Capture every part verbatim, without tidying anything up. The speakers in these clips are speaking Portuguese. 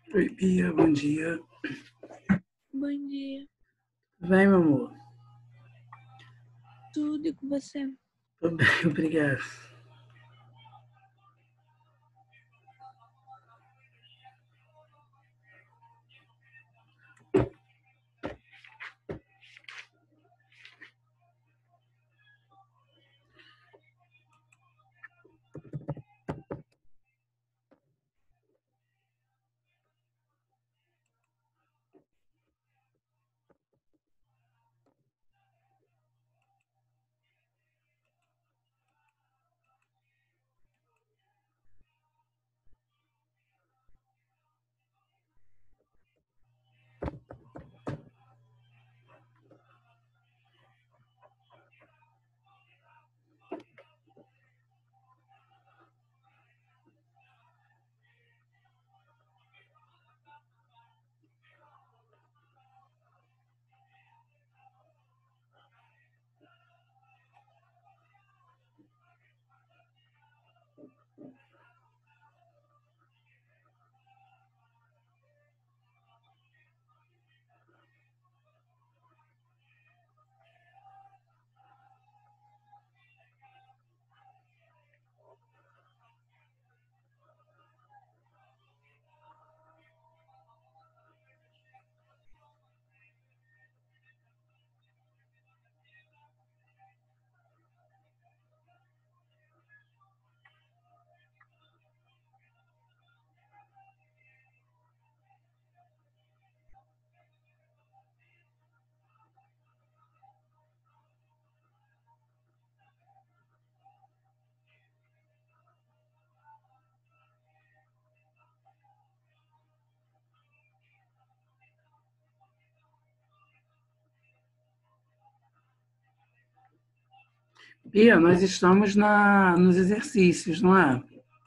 Oi, Bia, bom dia. Bom dia. Tudo bem, meu amor? Tudo e com você? Tudo bem, obrigado. Bia, nós estamos na, nos exercícios, não é?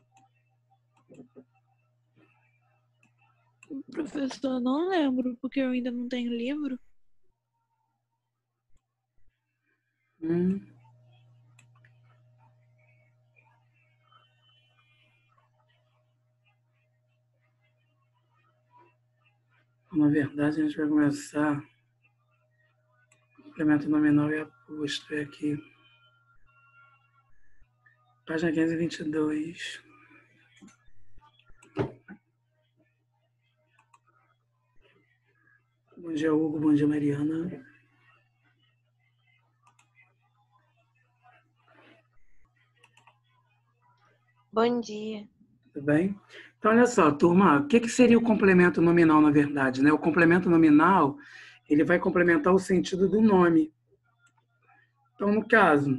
Professor, não lembro, porque eu ainda não tenho livro. Hum, na verdade, a gente vai começar. Complemento nominal e aposto é aqui. Página quinhentos e vinte e dois. Bom dia, Hugo. Bom dia, Mariana. Bom dia. Tudo bem? Então, olha só, turma, o que, que seria o complemento nominal, na verdade, né? O complemento nominal, ele vai complementar o sentido do nome. Então, no caso,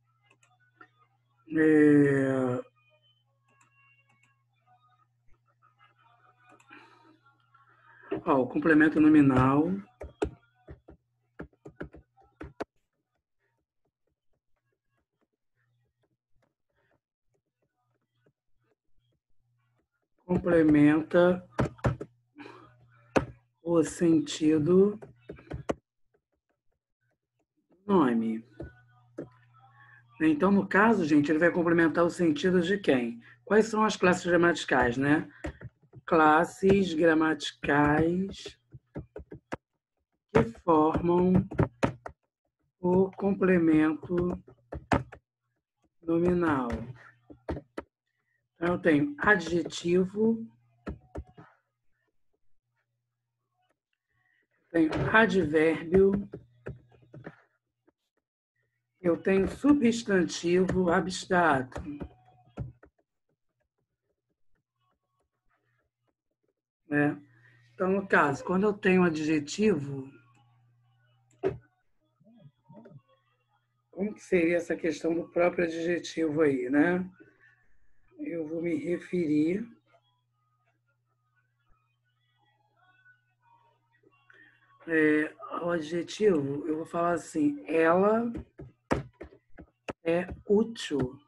é... Ó, o complemento nominal complementa o sentido do nome. Então, no caso, gente, ele vai complementar o sentido de quem? Quais são as classes gramaticais, né? Classes gramaticais que formam o complemento nominal. Então, eu tenho adjetivo, tenho advérbio, eu tenho substantivo abstrato. Né? Então, no caso, quando eu tenho adjetivo, como que seria essa questão do próprio adjetivo aí, né? Eu vou me referir é, ao adjetivo, eu vou falar assim, ela é útil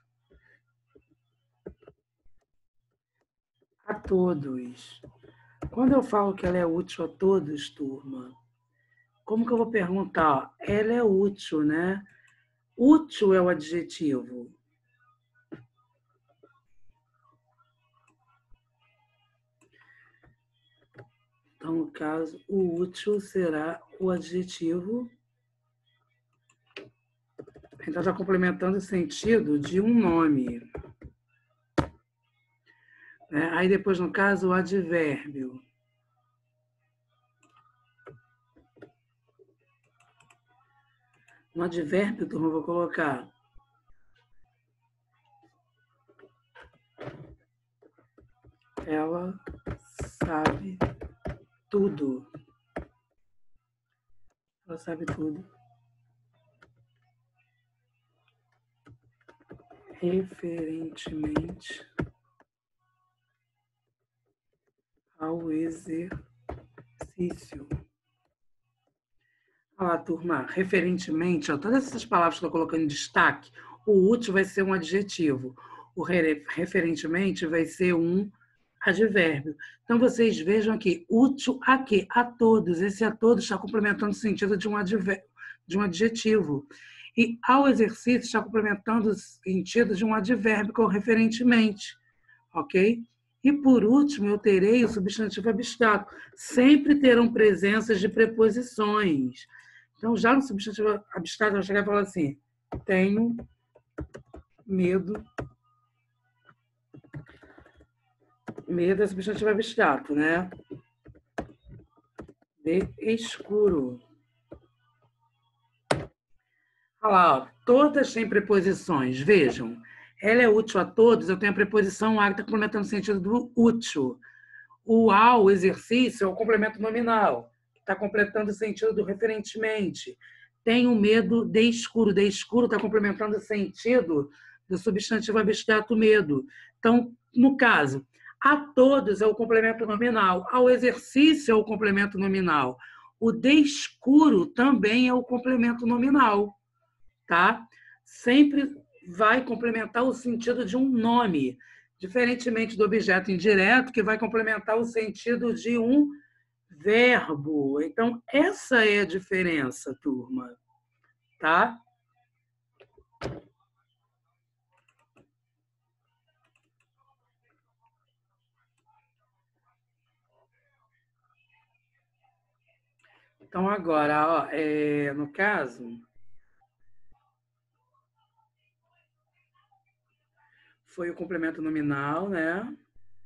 a todos. Quando eu falo que ela é útil a todos, turma, como que eu vou perguntar? Ela é útil, né? Útil é o adjetivo. Então, no caso, o útil será o adjetivo. Então, está complementando o sentido de um nome. Né? Aí, depois, no caso, o advérbio. No advérbio, turma, eu vou colocar ela sabe tudo. Ela sabe tudo. Referentemente ao exercício. Olha lá, turma, referentemente, ó, todas essas palavras que eu estou colocando em destaque, o útil vai ser um adjetivo, o referentemente vai ser um advérbio. Então, vocês vejam aqui, útil a quê? A todos. Esse a todos está complementando o sentido de um advérbio, de um adjetivo. E ao exercício está complementando o sentido de um advérbio, que é o referentemente. Ok? E, por último, eu terei o substantivo abstrato. Sempre terão presenças de preposições. Então, já no substantivo abstrato, eu vou chegar e falar assim, tenho medo. Medo é substantivo abstrato, né? De escuro. Olha lá, ó, todas têm preposições. Vejam, ela é útil a todos, eu tenho a preposição a que está complementando o sentido do útil. O ao, o exercício, é o complemento nominal, que está completando o sentido do referentemente. Tenho medo de escuro. De escuro está complementando o sentido do substantivo abstrato medo. Então, no caso, a todos é o complemento nominal, ao exercício é o complemento nominal. O de escuro também é o complemento nominal, tá? Sempre vai complementar o sentido de um nome, diferentemente do objeto indireto, que vai complementar o sentido de um verbo. Então, essa é a diferença, turma, tá? Então, agora, ó, é, no caso, foi o complemento nominal, né?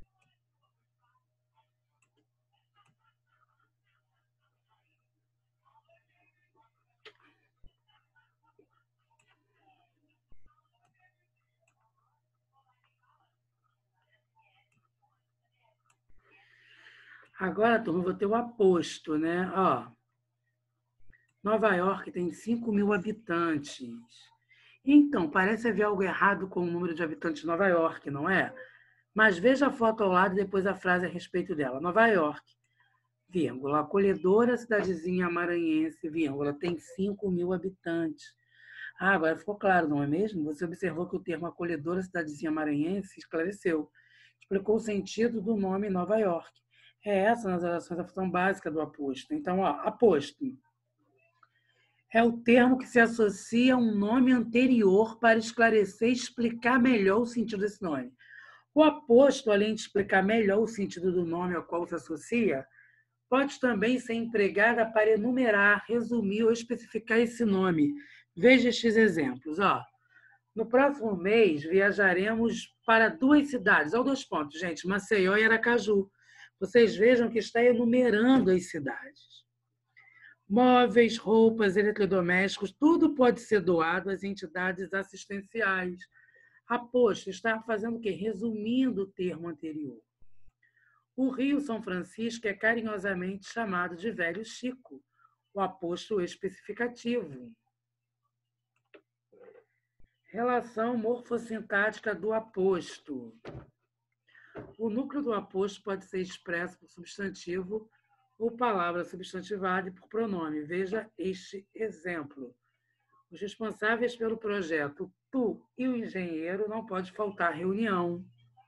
Agora, turma, eu vou ter o aposto, né? Ó, Nova York tem cinco mil habitantes. Então, parece haver algo errado com o número de habitantes de Nova York, não é? Mas veja a foto ao lado e depois a frase a respeito dela. Nova York, vírgula, acolhedora cidadezinha maranhense, vírgula, tem cinco mil habitantes. Ah, agora ficou claro, não é mesmo? Você observou que o termo acolhedora cidadezinha maranhense esclareceu. Explicou o sentido do nome Nova York. É essa, nas orações, a função básica do aposto. Então, ó, aposto é o termo que se associa a um nome anterior para esclarecer e explicar melhor o sentido desse nome. O aposto, além de explicar melhor o sentido do nome ao qual se associa, pode também ser empregada para enumerar, resumir ou especificar esse nome. Veja estes exemplos. Ó. No próximo mês, viajaremos para duas cidades. Olha dois pontos, gente, Maceió e Aracaju. Vocês vejam que está enumerando as cidades. Móveis, roupas, eletrodomésticos, tudo pode ser doado às entidades assistenciais. Aposto está fazendo o quê? Resumindo o termo anterior. O Rio São Francisco é carinhosamente chamado de Velho Chico, o aposto especificativo. Relação morfossintática do aposto. O núcleo do aposto pode ser expresso por substantivo ou palavra substantivada e por pronome. Veja este exemplo. Os responsáveis pelo projeto tu e o engenheiro não pode faltar reunião.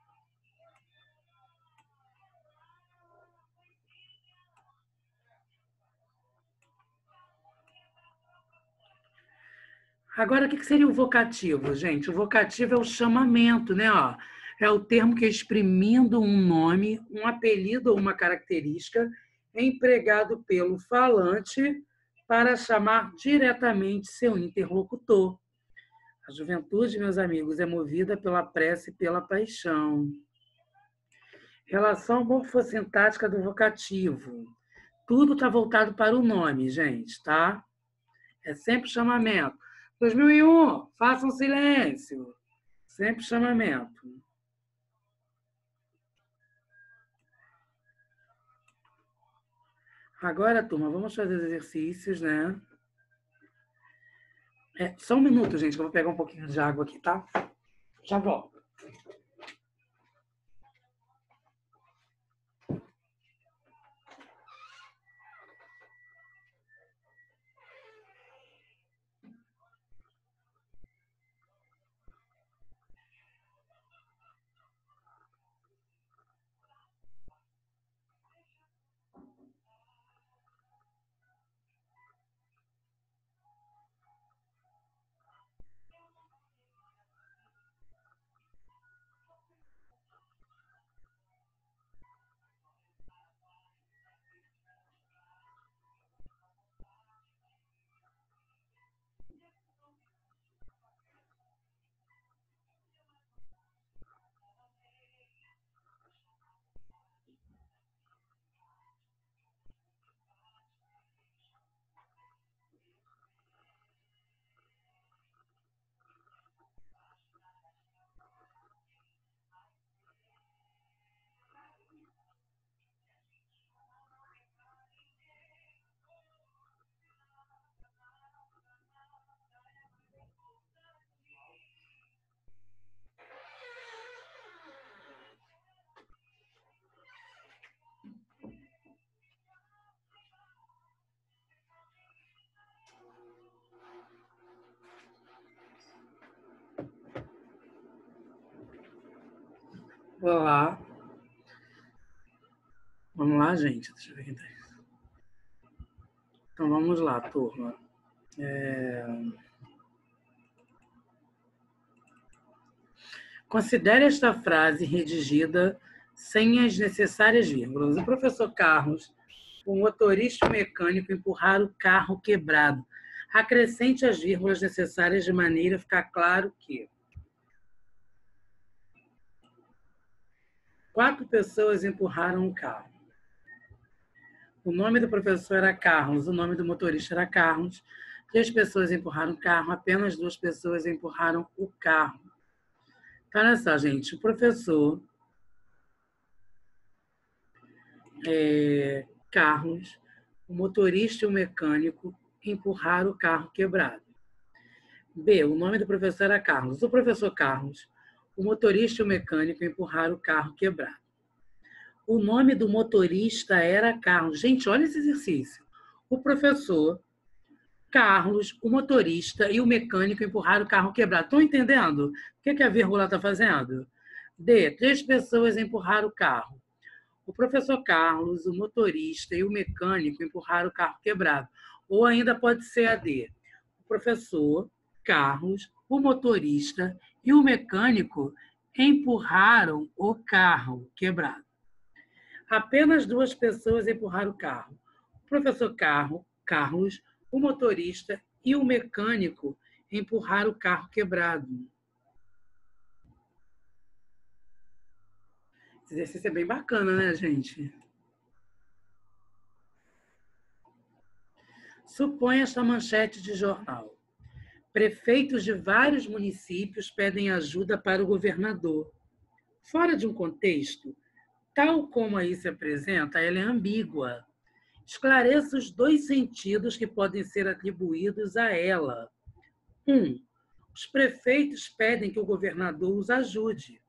Agora, o que seria o vocativo, gente? O vocativo é o chamamento, né? Ó, é o termo que, exprimindo um nome, um apelido ou uma característica, empregado pelo falante para chamar diretamente seu interlocutor. A juventude, meus amigos, é movida pela prece e pela paixão. Relação morfossintática do vocativo. Tudo está voltado para o nome, gente, tá? É sempre chamamento. dois mil e um, façam silêncio. Sempre chamamento. Agora, turma, vamos fazer os exercícios, né? É, só um minuto, gente, que eu vou pegar um pouquinho de água aqui, tá? Já volto. Vamos lá. Vamos lá, gente. Deixa eu ver quem tá aí. Então, vamos lá, turma. É... Considere esta frase redigida sem as necessárias vírgulas. O professor Carlos, o motorista e o mecânico empurraram o carro quebrado. Acrescente as vírgulas necessárias de maneira a ficar claro que quatro pessoas empurraram o carro. O nome do professor era Carlos, o nome do motorista era Carlos. Três pessoas empurraram o carro, apenas duas pessoas empurraram o carro. Então, olha só, gente, o professor é, Carlos, o motorista e o mecânico empurraram o carro quebrado. B, o nome do professor era Carlos. O professor Carlos, o motorista e o mecânico empurraram o carro quebrado. O nome do motorista era Carlos. Gente, olha esse exercício. O professor Carlos, o motorista e o mecânico empurraram o carro quebrado. Estão entendendo? O que, que a vírgula está fazendo? D, três pessoas empurraram o carro. O professor Carlos, o motorista e o mecânico empurraram o carro quebrado. Ou ainda pode ser a D. O professor Carlos, o motorista e o mecânico empurraram o carro quebrado. Apenas duas pessoas empurraram o carro. O professor Carlos, Carlos, o motorista e o mecânico empurraram o carro quebrado. Esse exercício é bem bacana, né, gente? Suponha esta manchete de jornal. Prefeitos de vários municípios pedem ajuda para o governador. Fora de um contexto, tal como aí se apresenta, ela é ambígua. Esclareça os dois sentidos que podem ser atribuídos a ela. Um, os prefeitos pedem que o governador os ajude.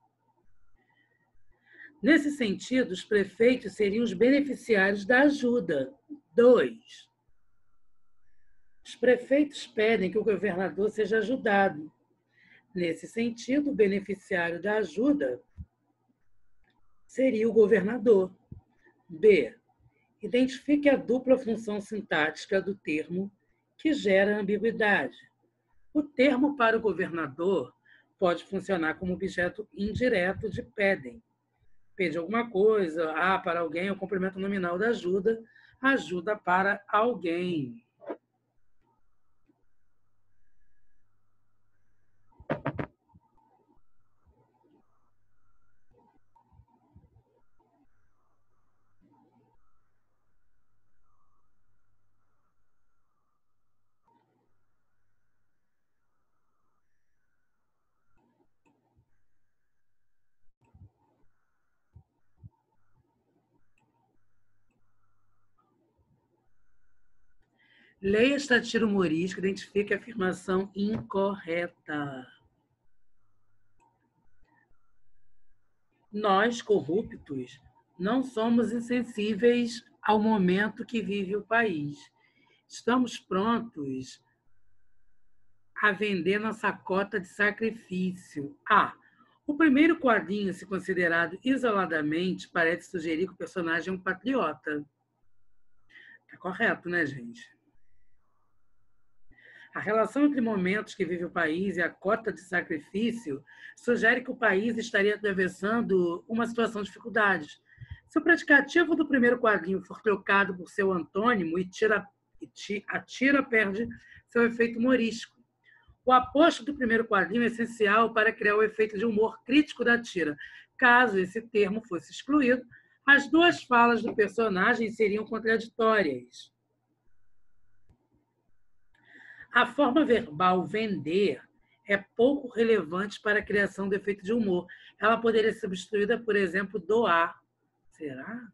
Nesse sentido, os prefeitos seriam os beneficiários da ajuda. Dois, os prefeitos pedem que o governador seja ajudado. Nesse sentido, o beneficiário da ajuda seria o governador. B, identifique a dupla função sintática do termo que gera ambiguidade. O termo para o governador pode funcionar como objeto indireto de pedem. Pede alguma coisa, ah, para alguém, é o complemento nominal da ajuda, ajuda para alguém. Leia esta tira humorística, identifique a afirmação incorreta. Nós, corruptos, não somos insensíveis ao momento que vive o país. Estamos prontos a vender nossa cota de sacrifício. Ah, o primeiro quadrinho, se considerado isoladamente, parece sugerir que o personagem é um patriota. Tá correto, né, gente? A relação entre momentos que vive o país e a cota de sacrifício sugere que o país estaria atravessando uma situação de dificuldades. Se o predicativo do primeiro quadrinho for trocado por seu antônimo, e tira, e a tira perde seu efeito humorístico. O aposto do primeiro quadrinho é essencial para criar o efeito de humor crítico da tira. Caso esse termo fosse excluído, as duas falas do personagem seriam contraditórias. A forma verbal vender é pouco relevante para a criação do efeito de humor. Ela poderia ser substituída, por exemplo, doar. Será?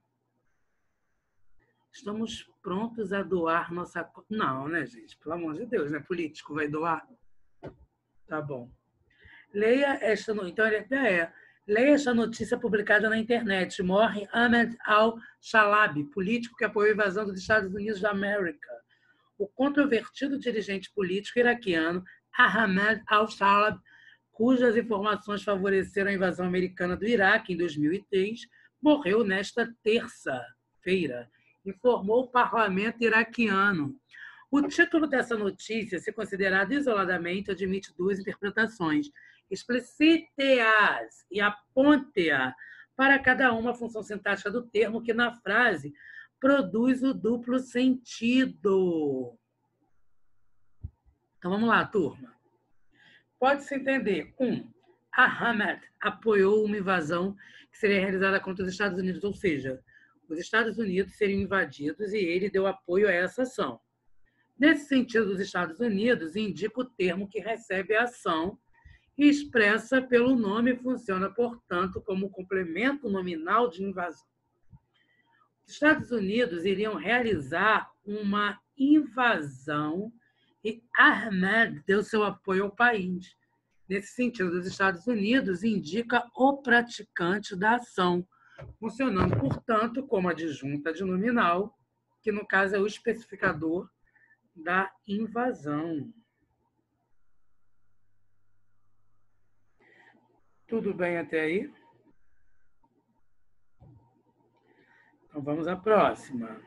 Estamos prontos a doar nossa... Não, né, gente? Pelo amor de Deus, né? Político vai doar? Tá bom. Leia esta... Então, é... Leia esta notícia publicada na internet. Morre Ahmed al-Shalabi, político que apoiou a invasão dos Estados Unidos da América. O controvertido dirigente político iraquiano Ahmed al-Shalabi, cujas informações favoreceram a invasão americana do Iraque em dois mil e três, morreu nesta terça-feira, informou o parlamento iraquiano. O título dessa notícia, se considerado isoladamente, admite duas interpretações. Explicite-as e aponte-a para cada uma a função sintática do termo que na frase produz o duplo sentido. Então, vamos lá, turma. Pode-se entender. Um, Ahmed apoiou uma invasão que seria realizada contra os Estados Unidos, ou seja, os Estados Unidos seriam invadidos e ele deu apoio a essa ação. Nesse sentido, os Estados Unidos indica o termo que recebe a ação e expressa pelo nome e funciona, portanto, como complemento nominal de invasão. Os Estados Unidos iriam realizar uma invasão e Ahmed deu seu apoio ao país. Nesse sentido, os Estados Unidos indica o praticante da ação, funcionando, portanto, como adjunta de nominal, que no caso é o especificador da invasão. Tudo bem até aí? Então, vamos à próxima.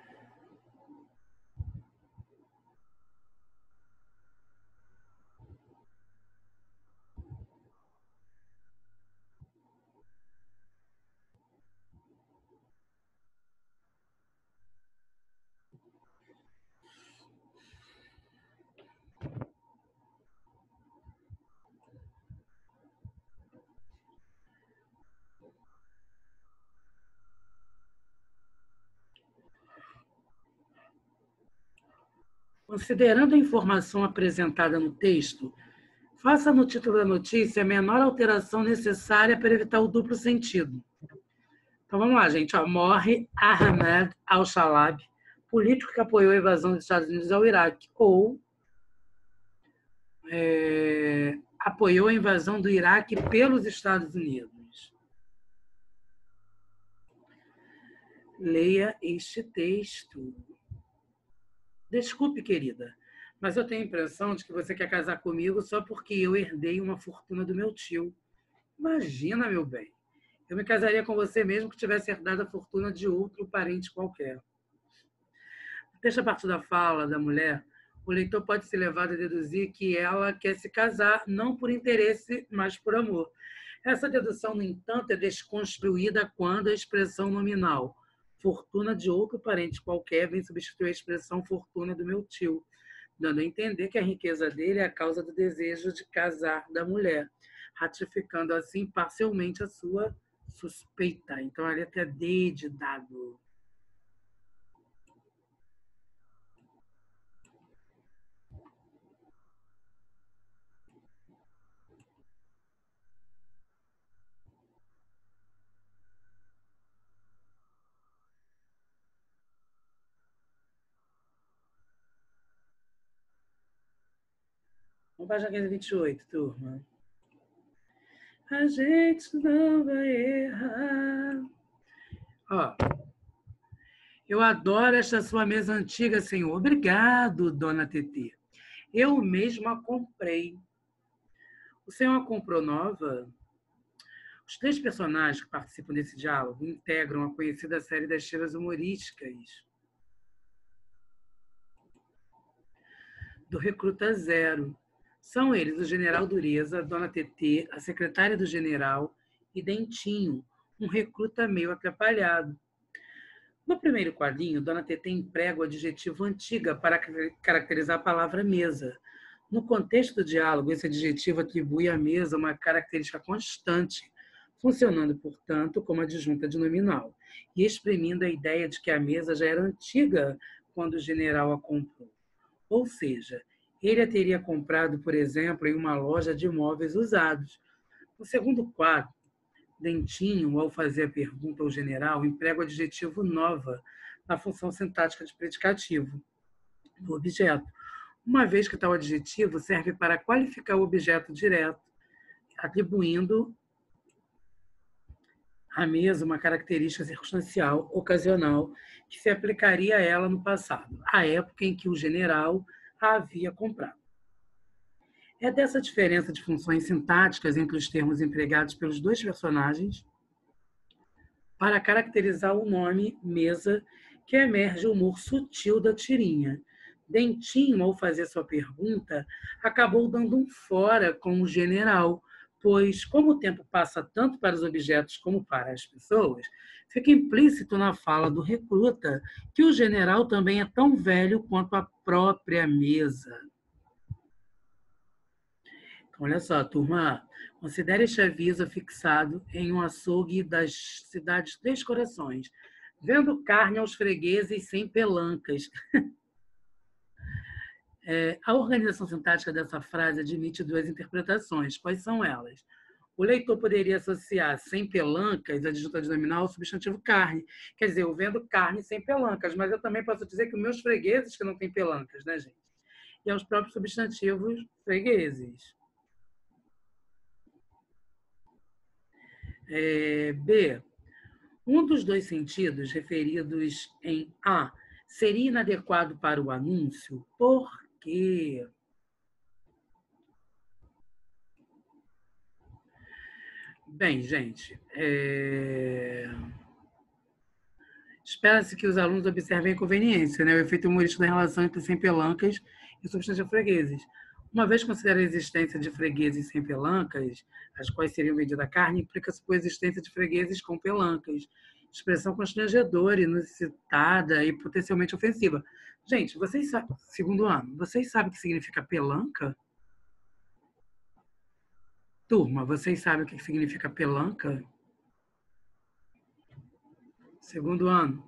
Considerando a informação apresentada no texto, faça no título da notícia a menor alteração necessária para evitar o duplo sentido. Então, vamos lá, gente. Ó, morre Ahmed al-Shalabi, político que apoiou a invasão dos Estados Unidos ao Iraque, ou é, apoiou a invasão do Iraque pelos Estados Unidos. Leia este texto. Desculpe, querida, mas eu tenho a impressão de que você quer casar comigo só porque eu herdei uma fortuna do meu tio. Imagina, meu bem. Eu me casaria com você mesmo que tivesse herdado a fortuna de outro parente qualquer. Deixa a partir da fala da mulher, o leitor pode ser levado a deduzir que ela quer se casar não por interesse, mas por amor. Essa dedução, no entanto, é desconstruída quando a expressão nominal fortuna de outro parente qualquer vem substituir a expressão fortuna do meu tio, dando a entender que a riqueza dele é a causa do desejo de casar da mulher, ratificando assim parcialmente a sua suspeita. Então, a letra D de dado. Vamos para a página vinte e oito, turma. A gente não vai errar. Ó, eu adoro esta sua mesa antiga, senhor. Obrigado, dona Tetê. Eu mesma comprei. O senhor a comprou nova? Os três personagens que participam desse diálogo integram a conhecida série das tiras humorísticas do Recruta Zero. São eles o General Dureza, a Dona Tetê, a secretária do general e Dentinho, um recruta meio atrapalhado. No primeiro quadrinho, Dona Tetê emprega o adjetivo antiga para caracterizar a palavra mesa. No contexto do diálogo, esse adjetivo atribui à mesa uma característica constante, funcionando, portanto, como adjunta de nominal, e exprimindo a ideia de que a mesa já era antiga quando o general a comprou. Ou seja, ele a teria comprado, por exemplo, em uma loja de móveis usados. No segundo quadro, Dentinho, ao fazer a pergunta ao general, emprega o adjetivo nova na função sintática de predicativo do objeto, uma vez que tal adjetivo serve para qualificar o objeto direto, atribuindo à mesa uma característica circunstancial, ocasional, que se aplicaria a ela no passado, à época em que o general a havia comprado. É dessa diferença de funções sintáticas entre os termos empregados pelos dois personagens para caracterizar o nome mesa que emerge o humor sutil da tirinha. Dentinho, ao fazer sua pergunta, acabou dando um fora com o general, pois, como o tempo passa tanto para os objetos como para as pessoas, fica implícito na fala do recruta que o general também é tão velho quanto a própria mesa. Então, olha só, turma, considere este aviso fixado em um açougue das cidades Três Corações, vendo carne aos fregueses sem pelancas. É, a organização sintática dessa frase admite duas interpretações. Quais são elas? O leitor poderia associar sem pelancas, adjunta de nominal, ao substantivo carne. Quer dizer, eu vendo carne sem pelancas, mas eu também posso dizer que os meus fregueses que não têm pelancas, né, gente? E aos próprios substantivos fregueses. É, B. Um dos dois sentidos referidos em A seria inadequado para o anúncio, por quê? Bem, gente, é... espera-se que os alunos observem a conveniência, né? O efeito humorístico da relação entre sem pelancas e substantivo fregueses. Uma vez considerada a existência de fregueses sem pelancas, as quais seriam vendidas a carne, implica-se por existência de fregueses com pelancas. Expressão constrangedora, inusitada e potencialmente ofensiva. Gente, vocês sabem, segundo ano, vocês sabem o que significa pelanca? Turma, vocês sabem o que significa pelanca? Segundo ano.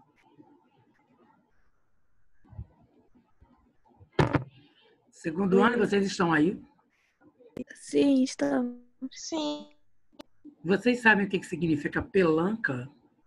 Segundo ano, vocês estão aí? Sim, estamos. Sim. Vocês sabem o que significa pelanca?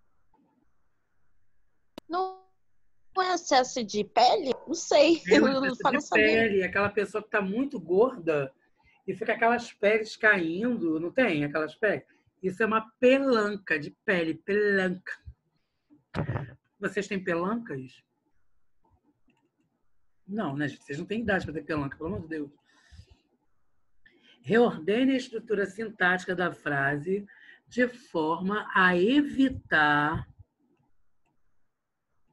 Não é excesso de pele? Não sei. É um Eu não excesso de sabia. pele, aquela pessoa que está muito gorda e fica aquelas peles caindo, não tem aquelas peles? Isso é uma pelanca de pele, pelanca. Vocês têm pelancas? Não, né, gente? Vocês não têm idade para ter pelanca, pelo amor de Deus. Reordene a estrutura sintática da frase de forma a evitar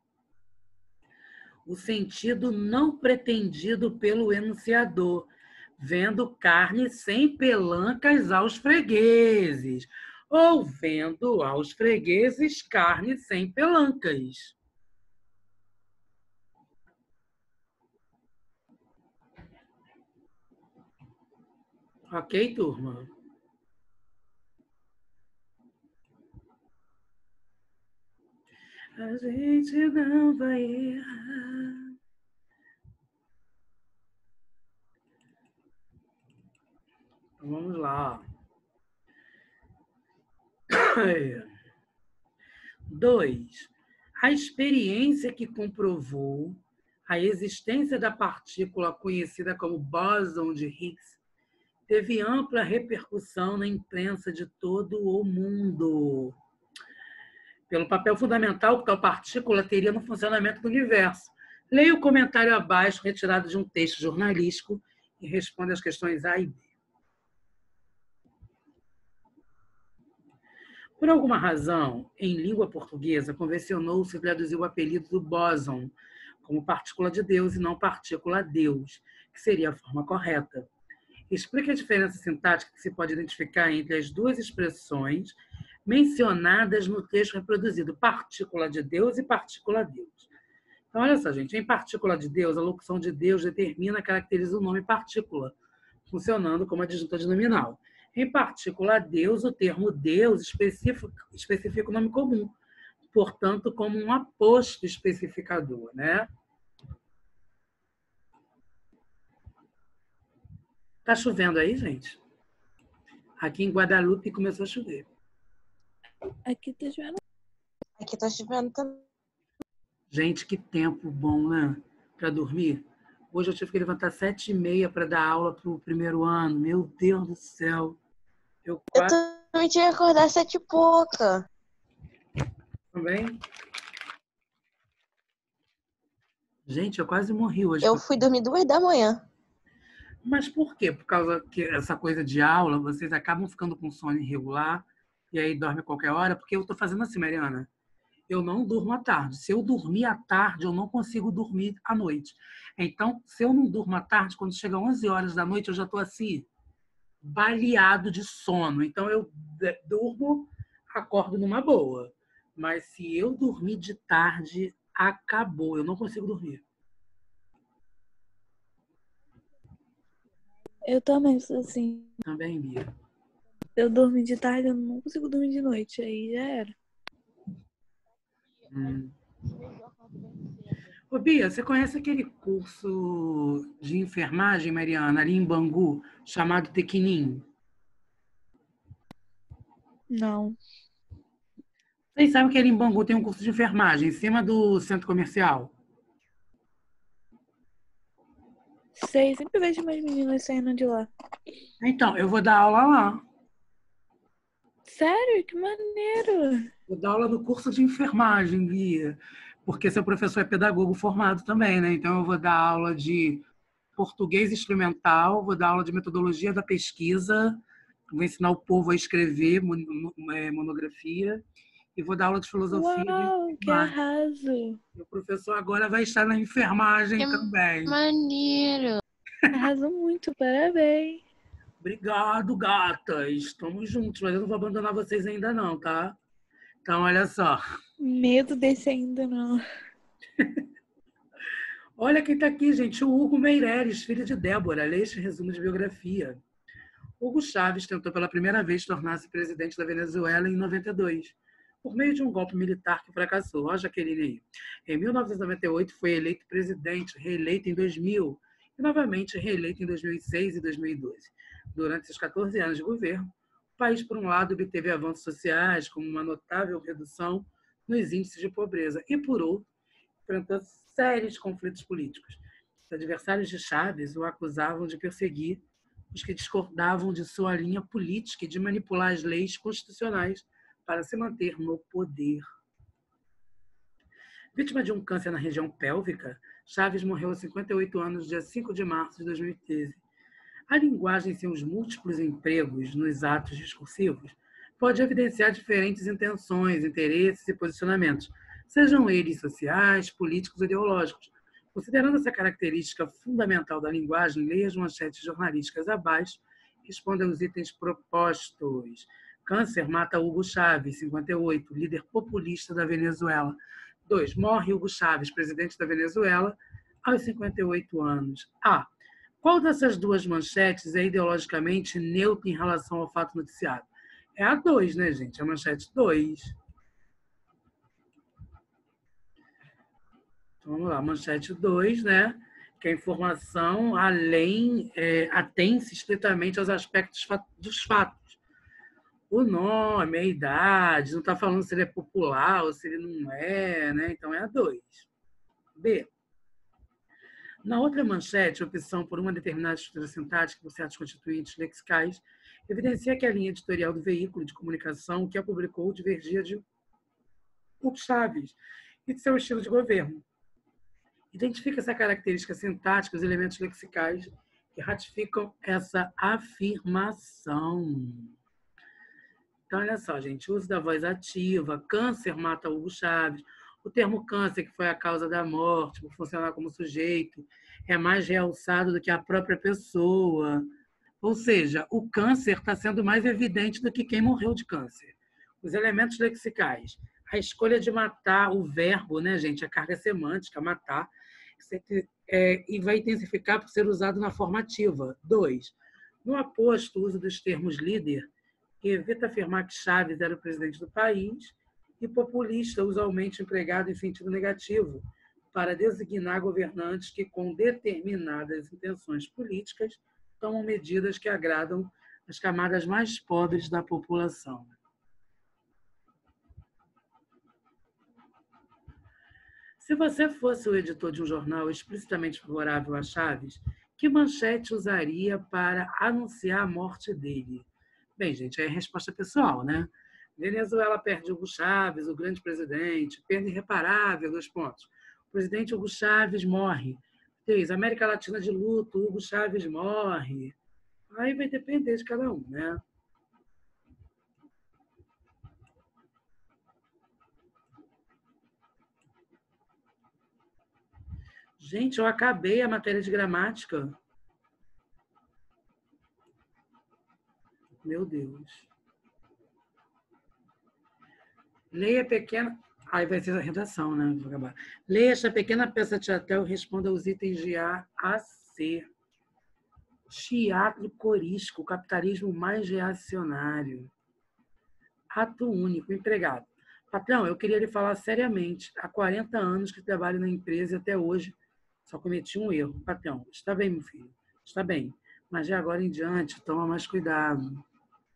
o sentido não pretendido pelo enunciador, vendo carne sem pelancas aos fregueses, ou vendo aos fregueses carne sem pelancas. Ok, turma? A gente não vai errar. Então, vamos lá. Dois. A experiência que comprovou a existência da partícula conhecida como bóson de Higgs teve ampla repercussão na imprensa de todo o mundo, pelo papel fundamental que tal partícula teria no funcionamento do universo. Leia o comentário abaixo, retirado de um texto jornalístico, e responda as questões A e B. Por alguma razão, em língua portuguesa, convencionou-se traduzir o apelido do bóson como partícula de Deus e não partícula Deus, que seria a forma correta. Explique a diferença sintática que se pode identificar entre as duas expressões mencionadas no texto reproduzido, partícula de Deus e partícula Deus. Então, olha só, gente, em partícula de Deus, a locução de Deus determina, caracteriza o nome partícula, funcionando como adjunta nominal. Em partícula Deus, o termo Deus especifica, especifica o nome comum, portanto, como um aposto especificador, né? Tá chovendo aí, gente? Aqui em Guadalupe começou a chover. Aqui tá chovendo. Aqui tá chovendo também. Gente, que tempo bom, né? Para dormir. Hoje eu tive que levantar sete e meia para dar aula para o primeiro ano. Meu Deus do céu. Eu Eu quase também tinha que acordar sete e pouca. também. Gente, eu quase morri hoje. Eu fui dormir duas da manhã. Mas por quê? Por causa que essa coisa de aula, vocês acabam ficando com sono irregular e aí dorme a qualquer hora? Porque eu estou fazendo assim, Mariana. Eu não durmo à tarde. Se eu dormir à tarde, eu não consigo dormir à noite. Então, se eu não durmo à tarde, quando chega onze horas da noite, eu já estou assim, baleado de sono. Então, eu durmo, acordo numa boa. Mas se eu dormir de tarde, acabou. Eu não consigo dormir. Eu também sou assim. Também, Bia. Eu dormi de tarde, eu não consigo dormir de noite. Aí já era. Hum. Ô, Bia, você conhece aquele curso de enfermagem, Mariana, ali em Bangu, chamado Tequinim? Não. Vocês sabem que ali em Bangu tem um curso de enfermagem, em cima do centro comercial? Sei, sempre vejo umas meninas saindo de lá. Então, eu vou dar aula lá. Sério? Que maneiro! Vou dar aula no curso de enfermagem, Bia, porque seu professor é pedagogo formado também, né? Então, eu vou dar aula de português instrumental, vou dar aula de metodologia da pesquisa, vou ensinar o povo a escrever monografia e vou dar aula de filosofia. Uau, de que arraso! O professor agora vai estar na enfermagem Que também. maneiro. Arrasou muito, parabéns. Obrigado, gatas. Estamos juntos, mas eu não vou abandonar vocês ainda não, tá? Então, olha só. Medo desse ainda não. Olha quem está aqui, gente. O Hugo Meireles, filho de Débora. Lê este resumo de biografia. Hugo Chávez tentou pela primeira vez tornar-se presidente da Venezuela em noventa e dois, por meio de um golpe militar que fracassou. Olha a Jaqueline aí. Em mil novecentos e noventa e oito, foi eleito presidente, reeleito em dois mil e novamente reeleito em dois mil e seis e dois mil e doze. Durante seus quatorze anos de governo, o país, por um lado, obteve avanços sociais, como uma notável redução nos índices de pobreza, e, por outro, enfrentou sérios conflitos políticos. Os adversários de Chávez o acusavam de perseguir os que discordavam de sua linha política e de manipular as leis constitucionais para se manter no poder. Vítima de um câncer na região pélvica, Chávez morreu aos cinquenta e oito anos, dia cinco de março de dois mil e treze. A linguagem em seus múltiplos empregos nos atos discursivos pode evidenciar diferentes intenções, interesses e posicionamentos, sejam eles sociais, políticos ou ideológicos, Considerando essa característica fundamental da linguagem, leia as manchetes jornalísticas abaixo e responda aos itens propostos. Câncer mata Hugo Chávez, cinquenta e oito, líder populista da Venezuela. dois. Morre Hugo Chávez, presidente da Venezuela, aos cinquenta e oito anos. A. Qual dessas duas manchetes é ideologicamente neutra em relação ao fato noticiado? É a dois, né, gente? A manchete dois. Então, vamos lá, manchete dois, né? Que a informação além é, atém-se estritamente aos aspectos dos fatos. O nome, a idade, não está falando se ele é popular ou se ele não é, né? Então é a dois. B. Na outra manchete, a opção por uma determinada estrutura sintática por certos constituintes lexicais evidencia que a linha editorial do veículo de comunicação que a publicou divergia de Hugo Chávez e de seu estilo de governo. Identifica essa característica sintática, os elementos lexicais que ratificam essa afirmação. Então, olha só, gente, uso da voz ativa, câncer mata Hugo Chávez. O termo câncer, que foi a causa da morte, por funcionar como sujeito, é mais realçado do que a própria pessoa. Ou seja, o câncer está sendo mais evidente do que quem morreu de câncer. Os elementos lexicais, a escolha de matar, o verbo, né, gente, a carga semântica, matar, é, e vai intensificar por ser usado na forma ativa. Dois, no aposto, o uso dos termos líder, que evita afirmar que Chávez era o presidente do país, e populista, usualmente empregado em sentido negativo, para designar governantes que, com determinadas intenções políticas, tomam medidas que agradam as camadas mais pobres da população. Se você fosse o editor de um jornal explicitamente favorável a Chávez, que manchete usaria para anunciar a morte dele? Bem, gente, é a resposta pessoal, né? Venezuela perde Hugo Chávez, o grande presidente, perda irreparável, dois pontos. O presidente Hugo Chávez morre. Três, América Latina de luto, Hugo Chávez morre. Aí vai depender de cada um, né? Gente, eu acabei a matéria de gramática. Meu Deus. Leia pequena... Aí vai ser a redação, né? Vou acabar. Leia esta pequena peça teatral e responda aos itens de A a C. Teatro corístico, o capitalismo mais reacionário. Ato único, empregado. Patrão, eu queria lhe falar seriamente. Há quarenta anos que trabalho na empresa e até hoje só cometi um erro. Patrão, está bem, meu filho, está bem. Mas de agora em diante, toma mais cuidado.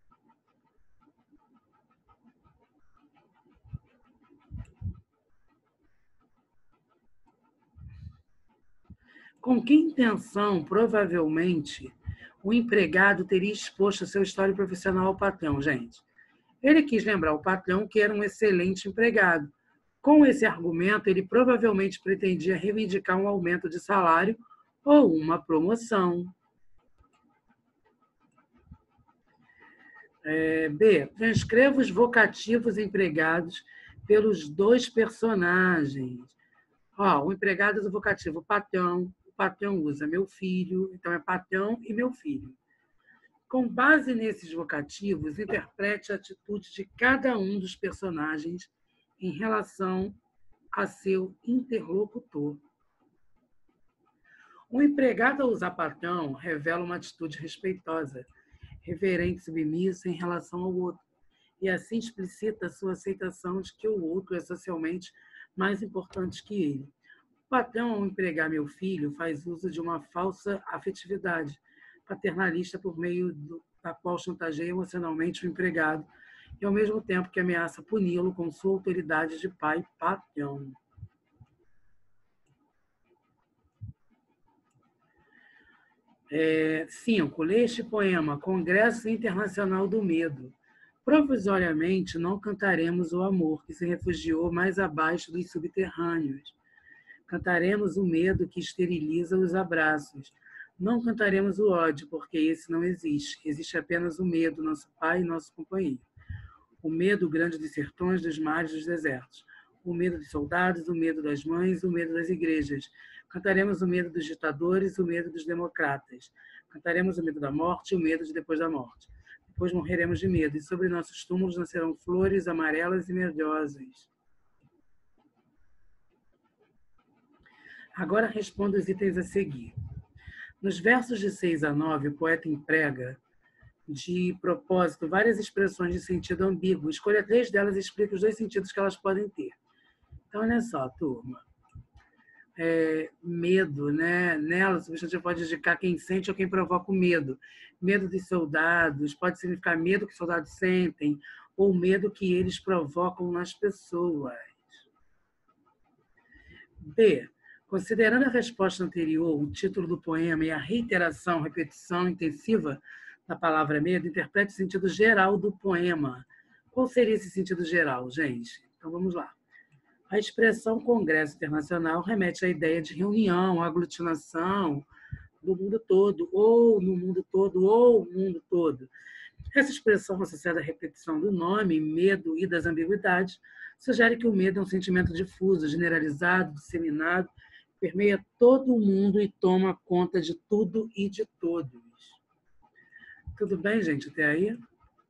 Com que intenção, provavelmente, o empregado teria exposto seu histórico profissional ao patrão, gente? Ele quis lembrar ao patrão que era um excelente empregado. Com esse argumento, ele provavelmente pretendia reivindicar um aumento de salário ou uma promoção. É, B. Transcreva os vocativos empregados pelos dois personagens. Ó, o empregado usa o vocativo patrão, o patrão usa meu filho, então é patrão e meu filho. Com base nesses vocativos, interprete a atitude de cada um dos personagens em relação a seu interlocutor. O empregado ao usar patrão revela uma atitude respeitosa, reverente e submissa em relação ao outro, e assim explicita a sua aceitação de que o outro é socialmente mais importante que ele. O patrão, ao empregar meu filho, faz uso de uma falsa afetividade paternalista por meio do, da qual chantageia emocionalmente o empregado e, ao mesmo tempo que ameaça puni-lo com sua autoridade de pai patrão. É, cinco. Leia este poema, Congresso Internacional do Medo. Provisoriamente, não cantaremos o amor que se refugiou mais abaixo dos subterrâneos. Cantaremos o medo que esteriliza os abraços. Não cantaremos o ódio, porque esse não existe. Existe apenas o medo, nosso pai e nosso companheiro. O medo grande dos sertões, dos mares, dos desertos. O medo dos soldados, o medo das mães, o medo das igrejas. Cantaremos o medo dos ditadores e o medo dos democratas. Cantaremos o medo da morte e o medo de depois da morte. Depois morreremos de medo, e sobre nossos túmulos nascerão flores amarelas e medosas. Agora responda os itens a seguir. Nos versos de seis a nove, o poeta emprega de propósito várias expressões de sentido ambíguo. Escolha três delas e explique os dois sentidos que elas podem ter. Então, olha só, turma. É, medo, né? Nela, o substantivo pode indicar quem sente ou quem provoca o medo. Medo dos soldados pode significar medo que os soldados sentem ou medo que eles provocam nas pessoas. B. Considerando a resposta anterior, o título do poema e a reiteração, repetição intensiva da palavra medo, interprete o sentido geral do poema. Qual seria esse sentido geral, gente? Então, vamos lá. A expressão Congresso Internacional remete à ideia de reunião, aglutinação do mundo todo, ou no mundo todo, ou o mundo todo. Essa expressão, associada à repetição do nome, medo e das ambiguidades, sugere que o medo é um sentimento difuso, generalizado, disseminado, permeia todo o mundo e toma conta de tudo e de todos. Tudo bem, gente, até aí?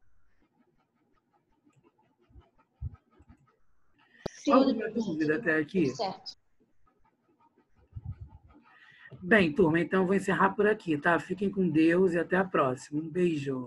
Sim, Alguma dúvida até aqui? certo. Bem, turma, então vou encerrar por aqui, tá? Fiquem com Deus e até a próxima. Um beijo.